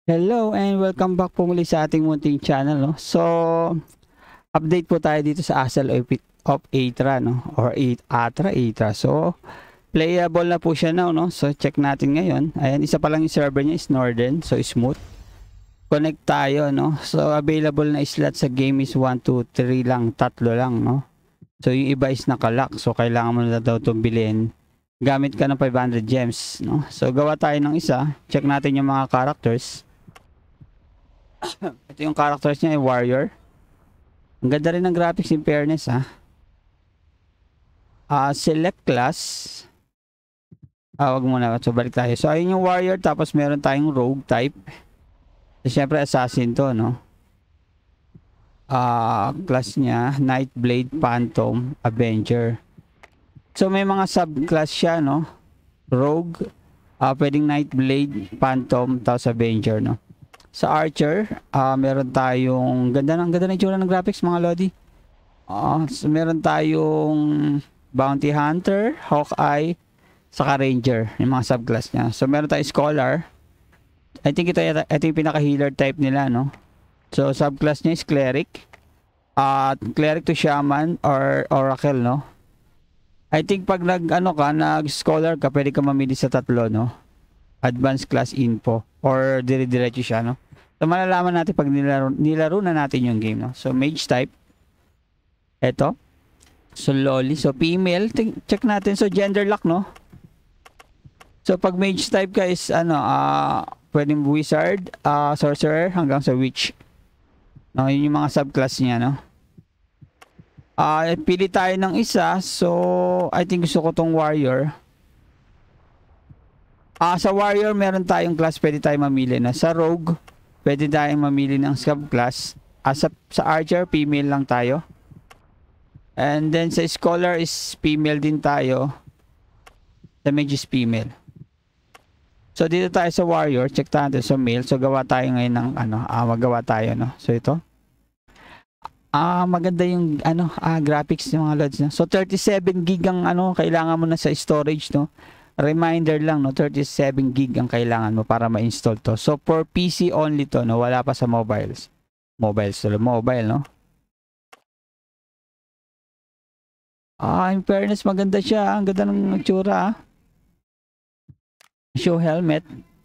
Hello and welcome back po muli sa ating munting channel, no? So, update po tayo dito sa Asal of Atra, no? Or Atra. So, playable na po siya now, no? So, check natin ngayon. Ayan, isa pa lang yung server niya is Northern. So, smooth. Connect tayo, no? So, available na slot sa game is 1, 2, 3 lang. Tatlo lang, no? So, yung iba is nakalock. So, kailangan mo na daw itong bilhin. Gamit ka ng 500 gems, no? So, gawa tayo ng isa. Check natin yung mga characters. Ito yung characters niya ay warrior. Ang ganda rin ng graphics in fairness, ha. Select class. Wag muna. So balik tayo. So ayun yung warrior, tapos meron tayong rogue type. So syempre assassin to, no. Class niya Nightblade, Phantom, Avenger. So may mga subclass siya, no. Rogue, pwedeng Nightblade, Phantom, tapos Avenger, no. Sa Archer, meron tayong ganda ng itsura ng graphics, mga lodi. So meron tayong Bounty Hunter, Hawkeye, saka Ranger, yung mga subclass niya. So meron tayong Scholar. I think ito yung pinaka-healer type nila, no? So subclass niya is Cleric. Cleric to Shaman or Oracle, no? I think pag nag-Scholar ka, pwede ka mamili sa tatlo, no? Advanced class info or dire-diretso siya, no? So malalaman natin pag nilaro na natin yung game, no? So mage type, eto. So loli, so female, check natin. So gender lock, no? So pag mage type ka is pwedeng wizard, sorcerer hanggang sa witch, no? Yun yung mga subclass niya, no? Pili tayo ng isa. So I think gusto ko tong warrior. Sa warrior, meron tayong class pwede tayong mamili na. Sa rogue, pwede tayong mamili ng subclass. Sa archer, female lang tayo. And then sa scholar is female din tayo. Sa mage is female. So dito tayo sa warrior, check tayo sa male. So gawa tayo ngayon ng magawa tayo, no. So ito. Maganda yung graphics ng mga lods, no. So 37 gig ang kailangan mo na sa storage, no. Reminder lang, no, 37 gig ang kailangan mo para ma-install to. So for PC only to, no, wala pa sa mobile, no. In fairness, maganda siya. Ang ganda ng tsura, Show helmet.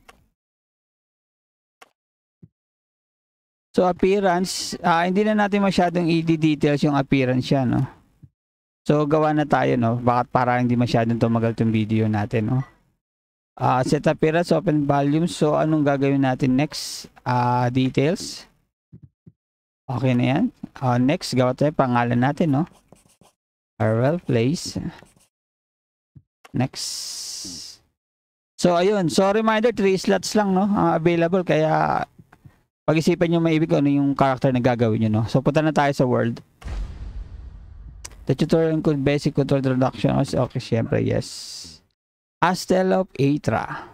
So appearance, hindi na natin masyadong i-details yung appearance siya, no. So gawa na tayo, no. Bakit para hindi masyadong tumagal tong video natin, no. Set appearance, open volume. So anong gagawin natin next? Details. Okay na yan. Next, gawa tayo pangalan natin, no. RL place. Next. So ayun. So reminder, 3 slots lang, no, available. Kaya pag-isipan nyo maibig kung ano yung character na gagawin nyo, no. So punta na tayo sa world. The tutorial include basic control introduction. Okay, syempre, yes. Astal of Atra.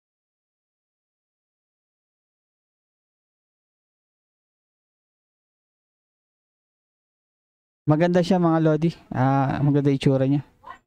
Maganda siya, mga lodi. Maganda itsura niya.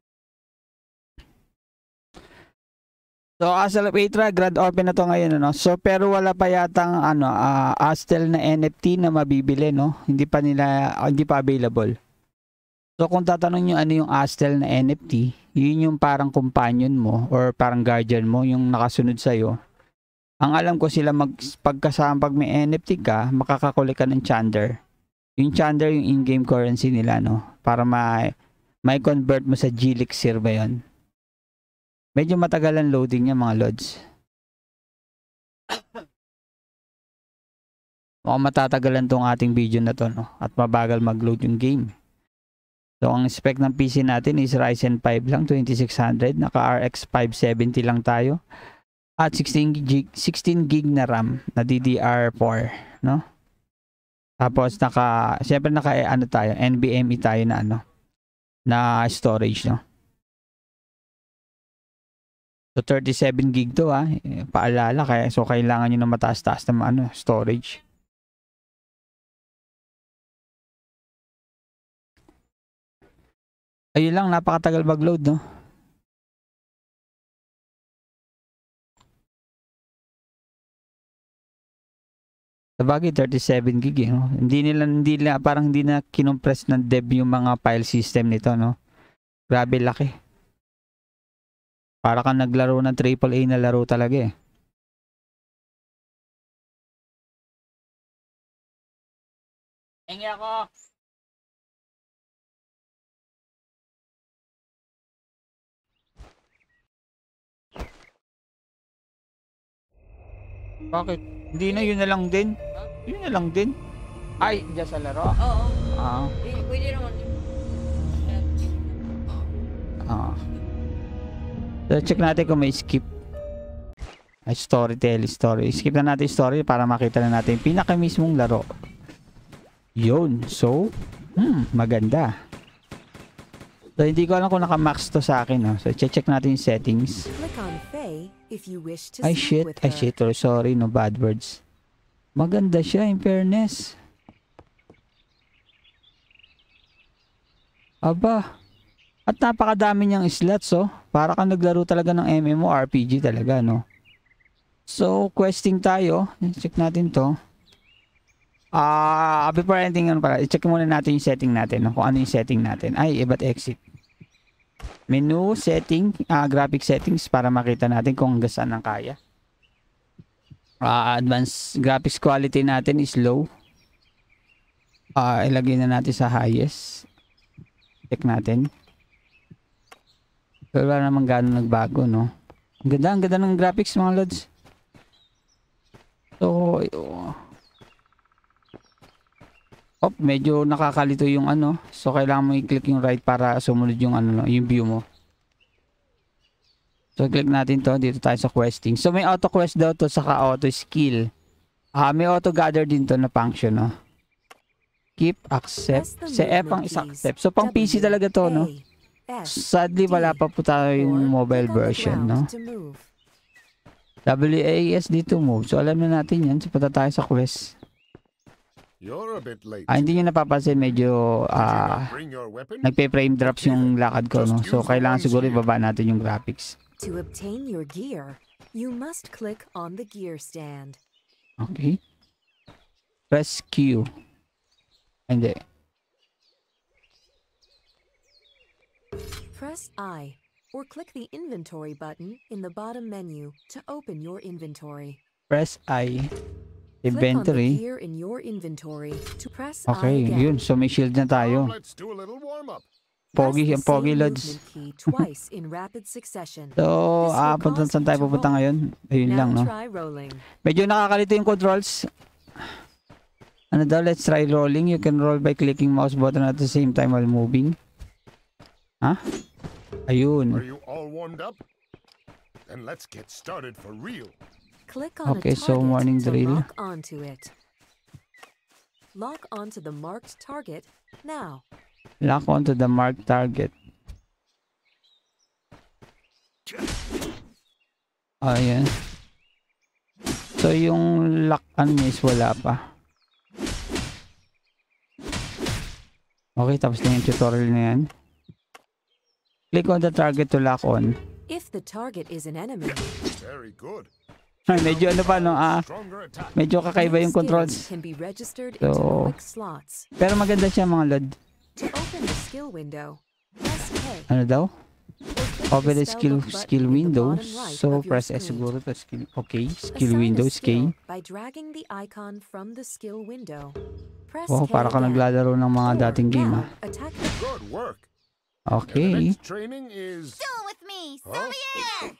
So Astal of Atra, grand open na to ngayon, no. So pero wala pa yatang Astal na NFT na mabibili, no. Hindi pa available. So kung tatanong nyo ano yung Astal na NFT, yun yung parang companion mo or parang guardian mo, yung nakasunod sa'yo. Ang alam ko sila pag may NFT ka, makakakulik ka ng Chander. Yung Chander yung in-game currency nila, no? Para may convert mo sa G-Elixir ba yun? Medyo matagalan loading niya, mga lods. Mukhang matatagalan tong ating video na to, no? At mabagal mag-load yung game. So ang spec ng PC natin is Ryzen 5 lang, 2600, naka RX 570 lang tayo. At 16 gig na RAM na DDR4, no? Tapos syempre tayo, NVMe tayo na storage, no? So 37 gig to, paalala, so kailangan niyo na mataas-taas na storage. Ayun lang, napakatagal mag-load, no? Sabagay 37 gig eh, no? Hindi nila parang hindi na kinompress ng dev yung mga file system nito, no? Grabe laki. Para kang naglaro ng AAA na laro talaga eh. Hingi ako. Bakit? Hindi na, yun na lang din. Yun na lang din. Ay, dyan sa laro. Oo. Ah. Pwede naman. Ah. So, check natin kung may skip. Ay, story. Skip na natin story para makita na natin yung pinaka mismong laro. Yun. So, maganda. So, hindi ko alam kung naka-max to sa akin. No? So, check natin yung settings. Click on Faye if you wish to Ay, speak shit. with Ay, her. shit. Sorry, no bad words. Maganda siya, in fairness. Aba. At napakadami niyang slots, oh. Para kang naglaro talaga ng MMORPG talaga, no? So, questing tayo. Check natin to. Before anything, i-check muna natin yung setting natin, no? Kung ano yung setting natin. Ay, iba't exit. Menu, setting, graphic settings para makita natin kung hanggang saan ang kaya. Advanced graphics quality natin is low. Ilagay na natin sa highest. Check natin. Pero wala naman gano'ng nagbago, no? Ang ganda ng graphics, mga lods. So, medyo nakakalito yung ano. So, kailangan mo i-click yung right para sumunod yung ano, yung view mo. So, click natin to. Dito tayo sa questing. So, may auto quest daw to, saka auto skill. May auto gather din to na function, no? Keep, accept. Sa F ang isa accept. So, pang PC talaga to, no? Sadly, wala pa po tayo yung mobile version, no? WASD to move. So, alam na natin yan. So, punta tayo sa quest. Hindi nyo napapansin, medyo nagpe-frame drops yung lakad ko, no? So, kailangan siguro ibaba natin yung graphics. To obtain your gear, you must click on the gear stand. Okay. Press Q. Hindi. Press I or click the inventory button in the bottom menu to open your inventory. Press I. Click on the Inventory. gear in your inventory to press Okay, I again. yun. So, may shield na tayo. Pogi, yung pogi, lods. Twice in rapid succession. So, punta saan tayo pupunta ngayon? Ayun lang, no? Try rolling. Medyo nakakalito yung controls. Ano daw? Let's try rolling. You can roll by clicking mouse button at the same time while moving. Ha? Ayun. Are you all warmed up? Then let's get started for real. Click on Okay, a so target morning to drill. lock onto it. Lock onto the marked target now. Lock onto the marked target. Ayan. So, yung lock on is wala pa. Okay, tapos na yung tutorial na yan. Click on the target to lock on. If the target is an enemy, Very good. Medyo ano pa, no? Stronger attack. Medyo kakaiba yung skills controls. can be registered So, into the quick slots. Pero maganda siya, mga lod. To open the skill window, press K. Ano daw? Or Open the click skill spell book button skill in the window. bottom right So, of your press S screen. siguro to skill. Okay, skill Assign a window is skill K. by dragging the icon from the skill window. Press Oh, K para ka again. naglalaro ng mga Or dating game, now, ah. attack the Good work. And the Okay. next training is. Still with me. Huh? Sylvia!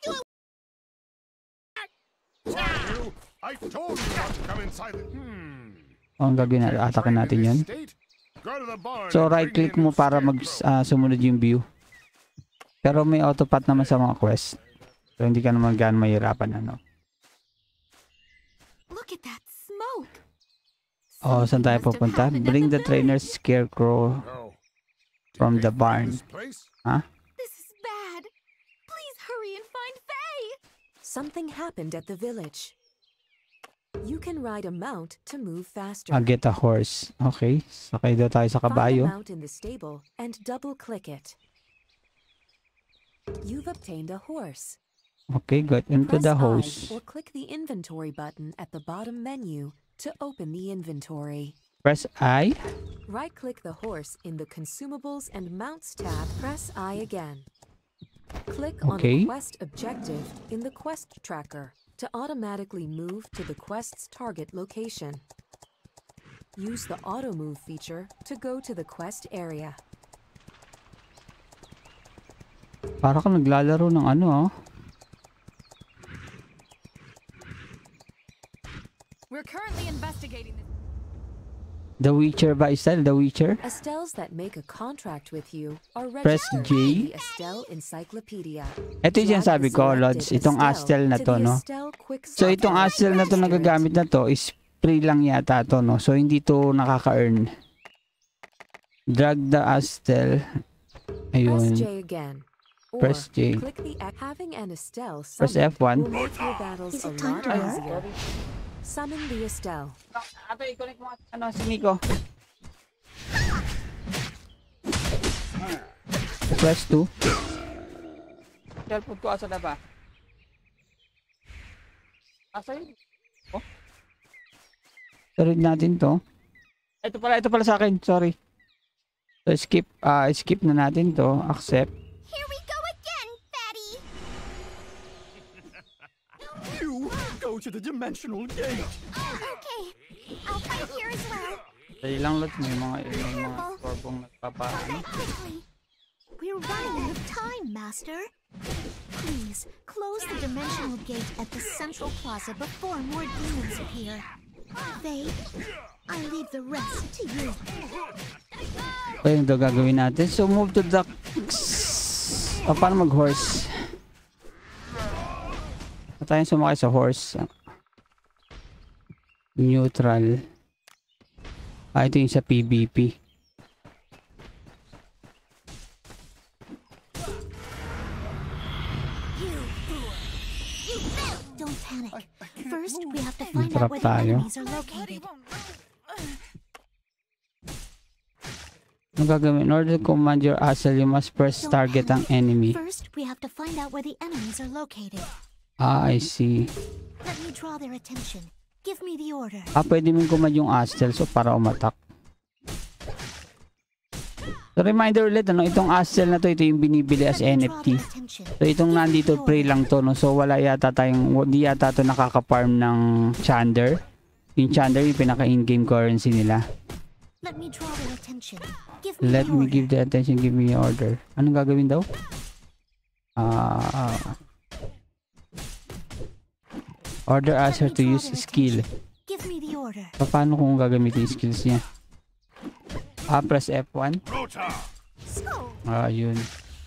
You, I told you not to come inside. Ang gagawin natin, atakin natin yun. Go to the barn So, and right bring click in mo the para scarecrow. sumunod yung view. Pero may autopat naman sa mga quest. So, hindi ka naman gaano mahirapan, ano. Look at that smoke. Oh, saan tayo Something must have pupunta? happened at Bring the village. trainer's scarecrow No. Did from they the find barn. this place? This is bad. Please hurry and find Faye. Something happened at the village. You can ride a mount to move faster. Get a horse. Okay. Sakay daw tayo sa Find a kabayo. mount in the stable and double-click it. You've obtained a horse. Okay, got into Press the I house. or click the inventory button at the bottom menu to open the inventory. Press I. Right-click the horse in the Consumables and Mounts tab. Press I again. Click on Okay. the quest objective in the quest tracker to automatically move to the quest's target location. Use the auto move feature to go to the quest area. Para ka naglalaro ng ano ah. We're currently investigating this. The Witcher ba style? The Witcher? Estelles that make a contract with you are Press registered J. in the Estelle Encyclopedia. Ito yung Drag sinasabi the ko, selected Lods. Itong Astel na to to, the no? Estelle Quick So, Start itong tab. Astel na to na gagamit na to is free lang yata to, no? So, hindi to nakaka-earn. Drag the Astel. Press Ayun. J again. Or Press J. click the having an Estelle Press summoned F1. will make your battles Is a it time lot to work? easier. Summon the Estelle. Ato, i-connect mo ano, si Nico. Press 2. Cellphone ko asa na ba? Asa yun? Oh. Tuloy natin to. Ito pala sa akin. Sorry. So, skip na natin to. Accept. Here we go again, fatty! You go to the dimensional gate. Okay, I'll fight here as well. Dali lang lot. May mga korbong nagpapaano. Quickly. We're running out of time, Master. Please, close the dimensional gate at the central plaza before more demons appear. Faye, I leave the rest to you. Ayun daw gagawin natin. So, move to the... paano mag-horse? Tayo sumakay sa horse. Neutral. Ito yung sa PvP. Don't panic. First, we have to find Trap out where the tayo. enemies are located. Ano gagawin? In order to command your Astel, you must first Don't target ang panic. enemy. First, we have to find out where the enemies are located. I see. Let me draw their attention. Give me the order. Pwede mong command yung Astel so para umatak. So, reminder ulit, ano, itong Astel na to, ito yung binibili as Let me draw NFT. their attention. So, itong Give me nandito, the free order. lang to, no? So, wala yata tayong, di yata to nakaka-farm ng Chander. Yung Chander, yung pinaka-in-game currency nila. Let me draw their attention. Give me Let the me order. give the attention, give me the order. Anong gagawin daw? Order Let Asher me to draw use their skill. attention. Give me the order. Paano kung gagamitin yung skills niya? Press F1. Rota! So, Yun.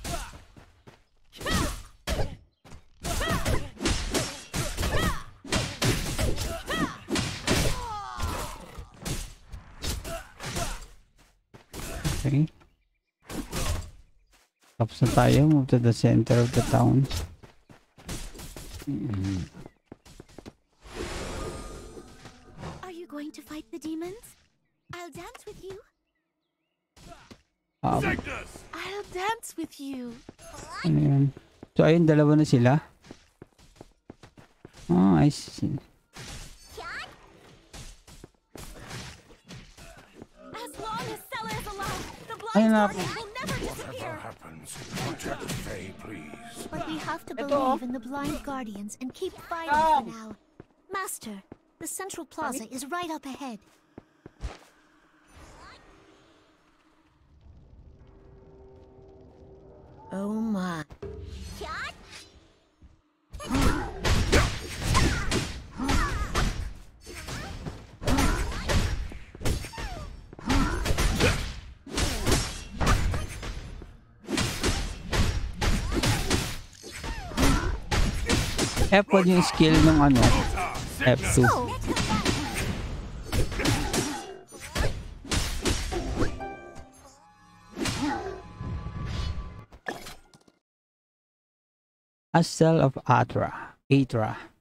Okay. Tapos na tayo. Move to the center of the town. are you going to fight the demons? I'll dance with you. Cygnus! I'll dance with you. Ano yun? So, ayun, dalawa na sila. I see. As long as Stella is alive, the Ayun blind na. guardian will never disappear. Whatever happens, protect Faye, please. But we have to Ito, believe in the blind guardians and keep fighting for now. Master, the central plaza is right up ahead. Oh my. F1 yung skill ng ano. F2. Oh, Astel of Atra.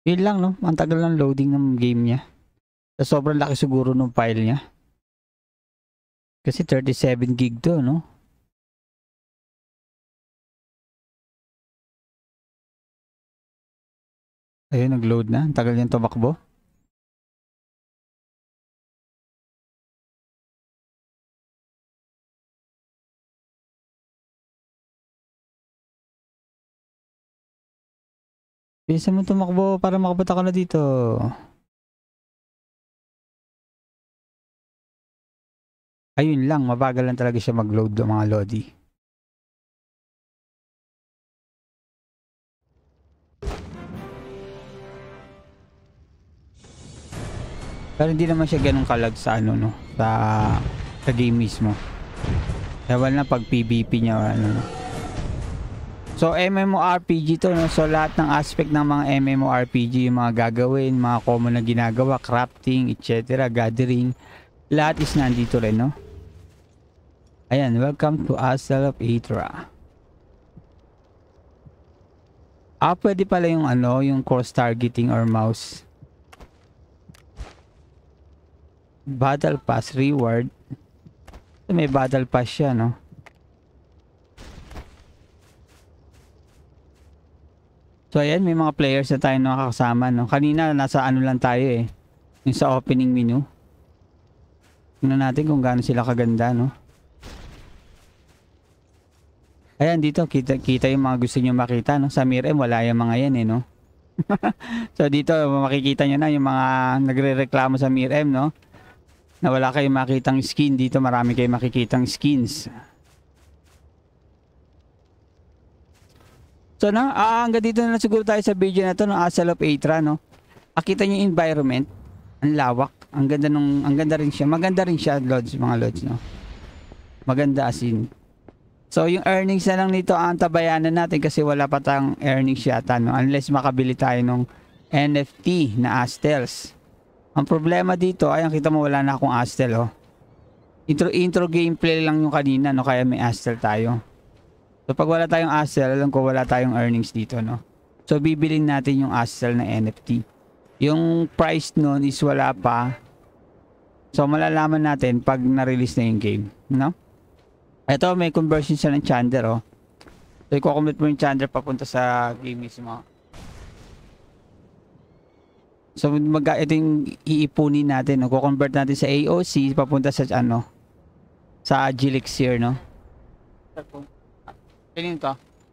Yun lang, no? Ang tagal ng loading ng game niya. So, sobrang laki siguro ng file niya. Kasi 37 gig to, no? Ayun, nag-load na. Ang tagal niyang tumakbo. Bisa mo tumakbo para makapunta ka na dito. Ayun lang, mabagal lang talaga siya mag-load ng mga lodi. Pero hindi naman siya ganun kalag sa ano, no? Sa game mismo. Ewan na pag PvP niya, ano, no? So, MMORPG to, no? So, lahat ng aspect ng mga MMORPG, yung mga gagawin, mga common na ginagawa, crafting, etc., gathering, lahat is nandito rin, no? Ayan, welcome to Astel of Aethra. Pwede pala yung ano, yung cross targeting or mouse. Battle Pass reward. So, may Battle Pass siya, no? So, ayan, may mga players na tayo nakakasama, no? Kanina, nasa ano lang tayo, eh. Yung sa opening menu. Tingnan natin kung gaano sila kaganda, no? Ayan, dito, kita yung mga gusto nyo makita, no? Sa Mirem, wala yung mga yan, eh, no? So, dito, makikita nyo na yung mga nagre-reklamo sa Mirem, no? Na wala kayong makitang skin. Dito, marami kayong makikitang skins. So, no? Hanggang dito na lang siguro tayo sa video na to, no? Astel of Aethra, no? Akita nyo yung environment. Ang lawak. Ang ganda rin siya. Maganda rin siya, Lods, mga Lods, no? Maganda as in. So, yung earnings na lang nito ang tabayanan natin kasi wala pa tayong earnings yata, no? Unless makabili tayo ng NFT na Astels. Ang problema dito, ayun, kita mo wala na akong Astel, oh. Intro gameplay lang yung kanina, no? Kaya may Astel tayo. So, pag wala tayong Astel, alam ko wala tayong earnings dito, no? So, bibilin natin yung Astel na NFT. Yung price nun is wala pa. So, malalaman natin pag na-release na yung game, no? Ito, may conversion siya ng Chander, oh. So, i-convert mo yung Chander papunta sa game mismo. So, ito yung iipunin natin, no? I-convert natin sa AOC papunta sa, ano, sa Gilixir, no? Kanino to?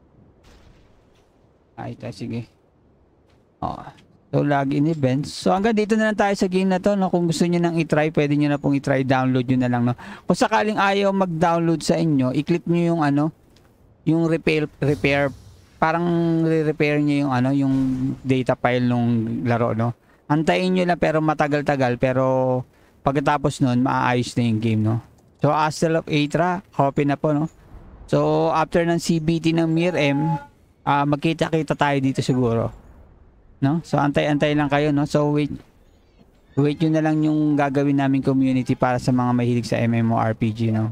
Ito, sige. Oh. So, login events. So, hanggang dito na lang tayo sa game na to, no? Kung gusto niyo nang i-try, pwede niyo na pong i-try, download yun na lang, no? Kung sakaling ayaw mag-download sa inyo, i-click niyo yung ano, yung repair, parang re-repair niyo yung ano, yung data file nung laro, no? Antayin niyo lang pero matagal-tagal, pero pagkatapos nun, maaayos na yung game, no? So, Astel of Aethra, copy na po, no? So, after ng CBT ng Mirem, magkita-kita tayo dito siguro. No? So, antay-antay lang kayo, no? So, wait yun na lang yung gagawin namin community para sa mga mahilig sa MMORPG, no?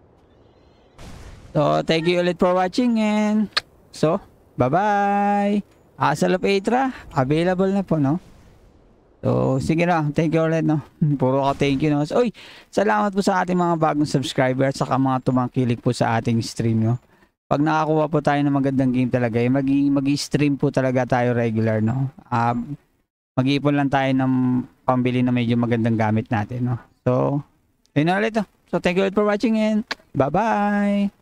So, thank you ulit for watching and so, bye-bye! Astel of Aethra, available na po, no? So, sige na. Thank you ulit, no? Puro ka thank you, no? So, uy, salamat po sa ating mga bagong subscribers at saka mga tumangkilik po sa ating stream, no? Pag nakakuha po tayo ng magandang game talaga, mag-i-stream po talaga tayo regular, no? Mag-iipon lang tayo ng pambili na medyo magandang gamit natin, no? So, yun na ulit, no? So, thank you all for watching and bye-bye!